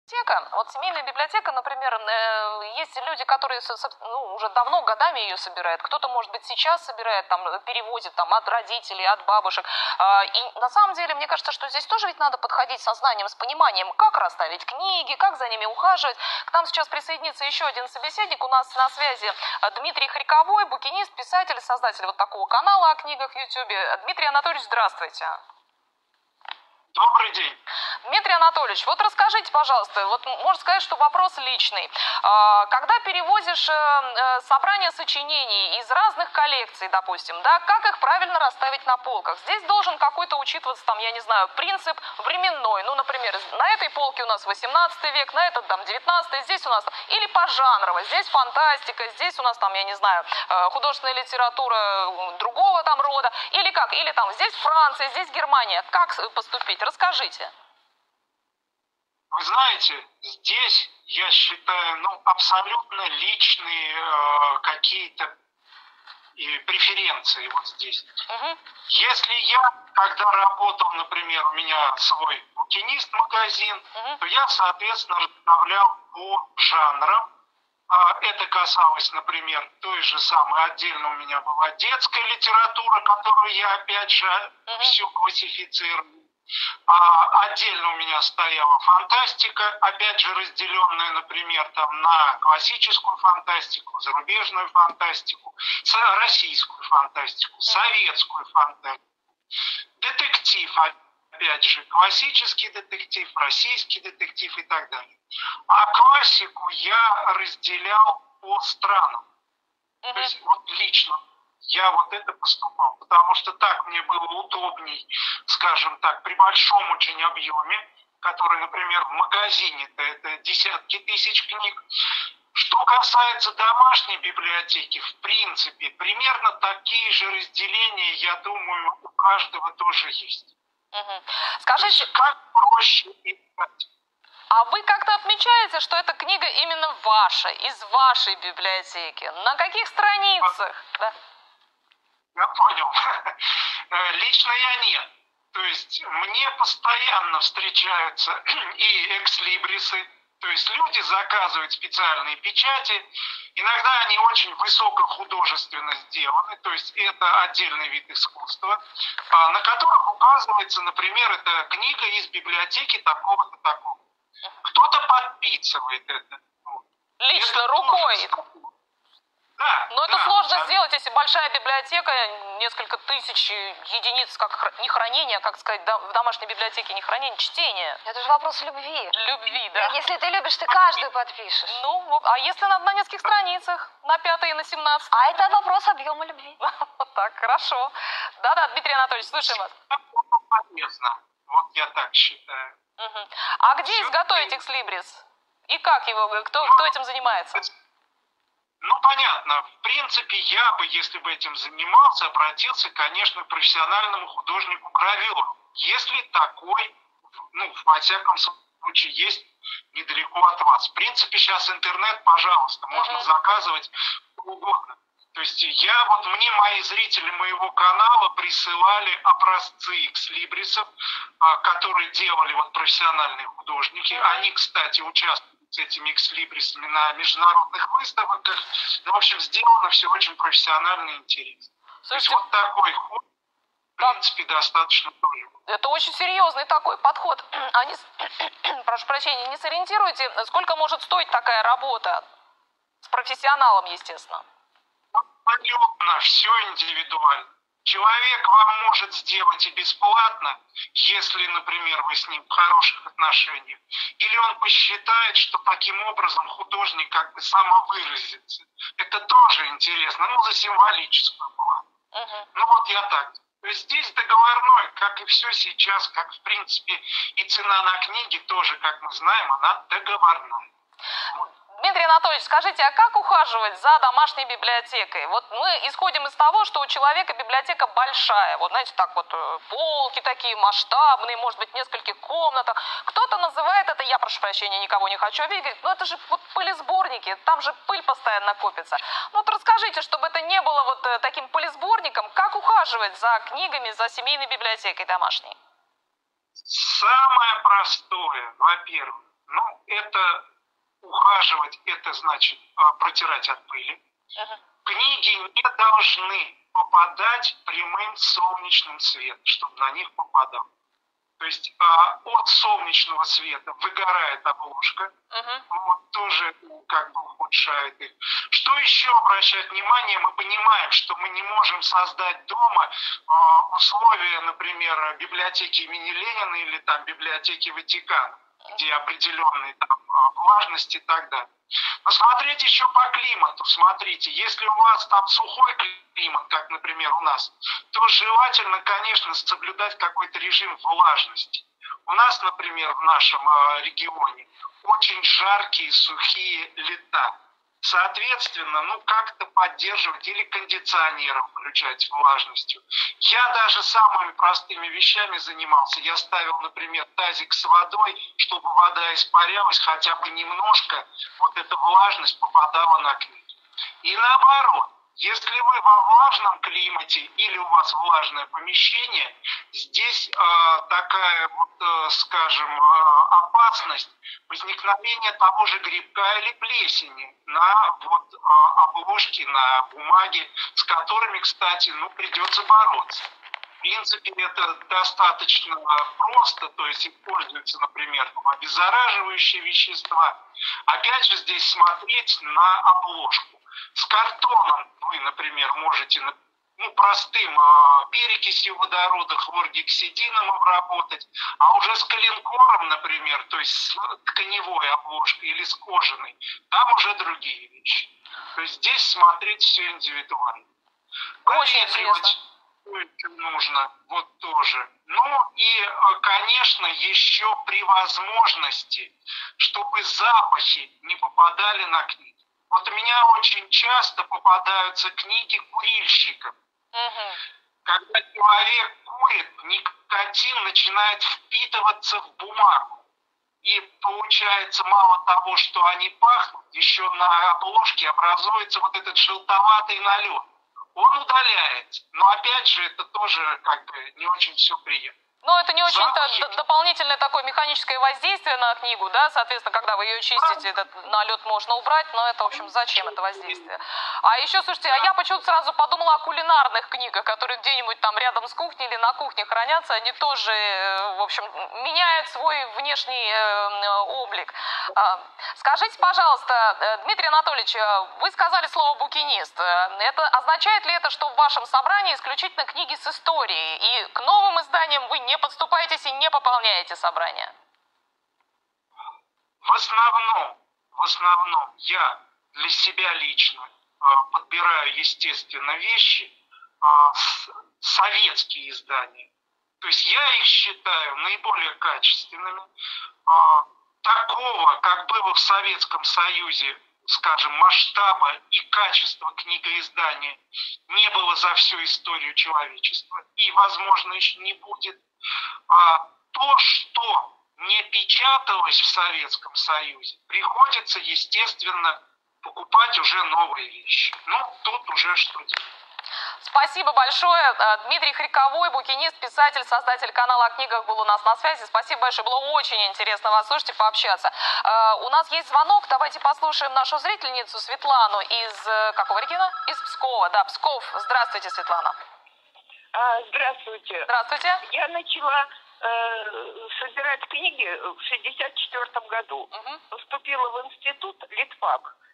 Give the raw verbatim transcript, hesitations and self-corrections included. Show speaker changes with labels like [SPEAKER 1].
[SPEAKER 1] Библиотека, вот семейная библиотека, например, э, есть люди, которые со- со- ну, уже давно, годами ее собирают. Кто-то, может быть, сейчас собирает, там, перевозит там, от родителей, от бабушек. А, И на самом деле, мне кажется, что здесь тоже ведь надо подходить со знанием, с пониманием, как расставить книги, как за ними ухаживать. К нам сейчас присоединится еще один собеседник. У нас на связи э, Дмитрий Хряковой, букинист, писатель, создатель вот такого канала о книгах в Ютьюбе. Дмитрий Анатольевич, здравствуйте.
[SPEAKER 2] Добрый день.
[SPEAKER 1] Дмитрий Анатольевич, вот расскажите, пожалуйста, вот можно сказать, что вопрос личный. А, Когда перевозишь э, э, собрание сочинений из разных коллекций, допустим, да, как их правильно расставить на полках? Здесь должен какой-то учитываться, там, я не знаю, принцип временной. Ну, например, на этой полке у нас восемнадцатый век, на этот там девятнадцатый, здесь у нас, или пожанрово, здесь фантастика, здесь у нас там, я не знаю, э, художественная литература другого там рода, или как, или там здесь Франция, здесь Германия. Как поступить? Расскажите.
[SPEAKER 2] Вы знаете, здесь, я считаю, ну, абсолютно личные э, какие-то и преференции вот здесь.
[SPEAKER 1] Угу.
[SPEAKER 2] Если я, когда работал, например, у меня свой букинист-магазин,
[SPEAKER 1] Угу.
[SPEAKER 2] то я, соответственно, расставлял по жанрам. А Это касалось, например, той же самой, отдельно у меня была детская литература, которую я, опять же,
[SPEAKER 1] Мгм.
[SPEAKER 2] всю классифицировал. А отдельно у меня стояла фантастика, опять же разделенная, например, там, на классическую фантастику, зарубежную фантастику, с- российскую фантастику, советскую фантастику, детектив, опять же, классический детектив, российский детектив и так далее. А классику я разделял по странам. То
[SPEAKER 1] Угу.
[SPEAKER 2] есть вот лично я вот это поступал, потому что так мне было удобней, скажем так, при большом очень объеме, который, например, в магазине-то это десятки тысяч книг. Что касается домашней библиотеки, в принципе, примерно такие же разделения, я думаю, у каждого тоже есть.
[SPEAKER 1] Угу.
[SPEAKER 2] То
[SPEAKER 1] Скажите,
[SPEAKER 2] есть как проще искать.
[SPEAKER 1] а вы как-то отмечаете, что эта книга именно ваша, из вашей библиотеки? На каких страницах? Да.
[SPEAKER 2] Я понял. Э, Лично я нет. То есть мне постоянно встречаются и экслибрисы, то есть люди заказывают специальные печати, иногда они очень высокохудожественно сделаны, то есть это отдельный вид искусства, а, на которых указывается, например, это книга из библиотеки такого-то такого. Кто-то подписывает это. Вот.
[SPEAKER 1] Лично,
[SPEAKER 2] Это
[SPEAKER 1] рукой.
[SPEAKER 2] тоже- Да,
[SPEAKER 1] Но это
[SPEAKER 2] да,
[SPEAKER 1] сложно
[SPEAKER 2] абсолютно.
[SPEAKER 1] сделать, если большая библиотека, несколько тысяч единиц, как хра- не хранения, как сказать, да, в домашней библиотеке не хранение, чтение.
[SPEAKER 3] Это же вопрос любви.
[SPEAKER 1] Любви, да.
[SPEAKER 3] Если ты любишь, ты каждую подпишешь.
[SPEAKER 1] Ну, вот, а если на, на нескольких страницах, на пятой и на семнадцатой?
[SPEAKER 3] А это вопрос объема любви.
[SPEAKER 1] Вот так, хорошо. Да-да, Дмитрий Анатольевич, слушаем вас.
[SPEAKER 2] Полезно. Вот я так считаю.
[SPEAKER 1] Мгм. А где
[SPEAKER 2] Всё
[SPEAKER 1] изготовить
[SPEAKER 2] таки-
[SPEAKER 1] экслибрис? И как его, кто, кто этим занимается?
[SPEAKER 2] Ну, понятно. В принципе, я бы, если бы этим занимался, обратился, конечно, к профессиональному художнику-гравюру. Если такой, ну, во всяком случае, есть недалеко от вас. В принципе, сейчас интернет, пожалуйста, можно
[SPEAKER 1] Мгм.
[SPEAKER 2] заказывать что угодно. То есть я, вот мне мои зрители моего канала присылали образцы экслибрисов, а, которые делали вот профессиональные художники.
[SPEAKER 1] Мгм.
[SPEAKER 2] Они, кстати, участвуют с этими экслибрисами на международных выставках. Ну, в общем, сделано все очень профессионально и интересно. То есть
[SPEAKER 1] Слушайте,
[SPEAKER 2] вот такой ход, в
[SPEAKER 1] Да.
[SPEAKER 2] принципе, достаточно тоже.
[SPEAKER 1] это очень серьезный такой подход. А не с- прошу прощения, не сориентируете, сколько может стоить такая работа? С профессионалом, естественно.
[SPEAKER 2] Абсолютно все индивидуально. Человек вам может сделать и бесплатно, если, например, вы с ним в хороших отношениях. Или он посчитает, что таким образом художник как бы самовыразится. Это тоже интересно, ну, за символическую плату.
[SPEAKER 1] Мгм.
[SPEAKER 2] Ну, вот я так. То есть здесь договорной, как и все сейчас, как, в принципе, и цена на книги тоже, как мы знаем, она договорная.
[SPEAKER 1] Дмитрий Анатольевич, скажите, а как ухаживать за домашней библиотекой? Вот мы исходим из того, что у человека библиотека большая. Вот, знаете, так вот, э, полки такие масштабные, может быть, в нескольких комнатах. Кто-то называет это, я прошу прощения, никого не хочу обидеть, говорит, ну это же вот пылесборники, там же пыль постоянно копится. Ну вот расскажите, чтобы это не было вот э, таким пылесборником, как ухаживать за книгами, за семейной библиотекой домашней?
[SPEAKER 2] Самое простое, во-первых, Ну, это ухаживать, это значит а, протирать от пыли.
[SPEAKER 1] Мгм.
[SPEAKER 2] Книги не должны попадать прямым солнечным светом, чтобы на них попадал. То есть а, от солнечного света выгорает обложка,
[SPEAKER 1] Мгм.
[SPEAKER 2] вот, тоже ну, как бы ухудшает их. Что еще обращать внимание? Мы понимаем, что мы не можем создать дома а, условия, например, библиотеки имени Ленина или там библиотеки Ватикана, где определенные там а, влажность и так далее. Посмотреть еще по климату. Смотрите, если у вас там сухой климат, как, например, у нас, то желательно, конечно, соблюдать какой-то режим влажности. У нас, например, в нашем э, регионе очень жаркие, сухие лета. Соответственно, ну как-то поддерживать или кондиционером включать влажностью. Я даже самыми простыми вещами занимался. Я ставил, например, тазик с водой, чтобы вода испарялась хотя бы немножко, вот эта влажность попадала на книги. И наоборот, если вы во влажном климате или у вас влажное помещение, здесь э, такая вот, э, скажем, э, опасность возникновения того же грибка или плесени на вот, э, обложке, на бумаге, с которыми, кстати, ну, придется бороться. В принципе, это достаточно просто, то есть используются, например, обеззараживающие вещества. Опять же, здесь смотреть на обложку. С картоном вы, например, можете ну, простым а, перекисью водорода, хлоргексидином обработать, а уже с коленкором, например, то есть с тканевой обложкой или с кожаной, там уже другие вещи. То есть здесь смотреть все индивидуально.
[SPEAKER 1] Очень интересно.
[SPEAKER 2] Нужно, вот тоже. Ну и, конечно, еще при возможности, чтобы запахи не попадали на книги. Вот у меня очень часто попадаются книги курильщиков.
[SPEAKER 1] Угу.
[SPEAKER 2] Когда человек курит, никотин начинает впитываться в бумагу. И получается, мало того, что они пахнут, еще на обложке образуется вот этот желтоватый налет. Он удаляется. Но опять же, это тоже как бы не очень все приятно.
[SPEAKER 1] Но это не очень-то
[SPEAKER 2] Запахи.
[SPEAKER 1] дополнительное такое механическое воздействие на книгу, да, соответственно, когда вы ее чистите, этот налет можно убрать, но это, в общем, зачем это воздействие? А еще, слушайте, а я почему-то сразу подумала о кулинарных книгах, которые где-нибудь там рядом с кухней или на кухне хранятся, они тоже, в общем, меняют свой внешний э, облик. А, скажите, пожалуйста, Дмитрий Анатольевич, вы сказали слово «букинист». Это означает ли это, что в вашем собрании исключительно книги с историей, и к новым изданиям вы не подступаетесь и не пополняете собрание?
[SPEAKER 2] В основном, в основном я для себя лично э, подбираю, естественно, вещи, э, с, советские издания. То есть я их считаю наиболее качественными. Э, такого, как было в Советском Союзе, скажем, масштаба и качества книгоиздания не было за всю историю человечества. И, возможно, еще не будет. А то, что не печаталось в Советском Союзе, приходится, естественно, покупать уже новые вещи. Ну, тут уже что делать.
[SPEAKER 1] Спасибо большое. Дмитрий Хриковой, букинист, писатель, создатель канала о книгах, был у нас на связи. Спасибо большое. Было очень интересно вас слушать и пообщаться. У нас есть звонок. Давайте послушаем нашу зрительницу Светлану из какого региона? Из Пскова. Да, Псков. Здравствуйте, Светлана.
[SPEAKER 4] А, здравствуйте.
[SPEAKER 1] Здравствуйте.
[SPEAKER 4] Я начала э, собирать книги в шестьдесят четвёртом году.
[SPEAKER 1] Угу.
[SPEAKER 4] Поступила в институт Литфак.